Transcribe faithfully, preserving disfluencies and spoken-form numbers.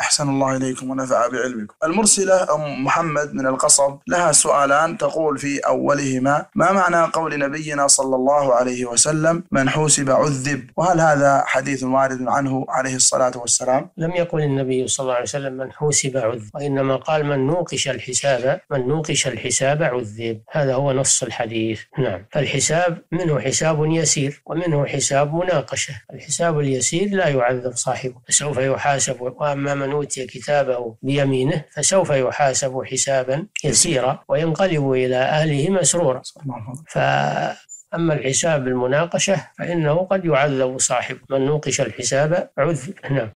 أحسن الله إليكم ونفع بعلمكم. المرسلة أم محمد من القصب لها سؤالان، تقول في أولهما: ما معنى قول نبينا صلى الله عليه وسلم من حوسب عذب؟ وهل هذا حديث وارد عنه عليه الصلاة والسلام؟ لم يقل النبي صلى الله عليه وسلم من حوسب عذب، وإنما قال من نوقش الحساب من نوقش الحساب عذب، هذا هو نص الحديث. نعم. فالحساب منه حساب يسير ومنه حساب مناقشة. الحساب اليسير لا يعذب صاحبه فسوف يحاسب، وأما من أوتي كتابه بيمينه فسوف يحاسب حسابا يسيرا وينقلب إلى أهله مسرورا. فأما الحساب المناقشة فإنه قد يعذب صاحبه، من نوقش الحساب عذب. نعم.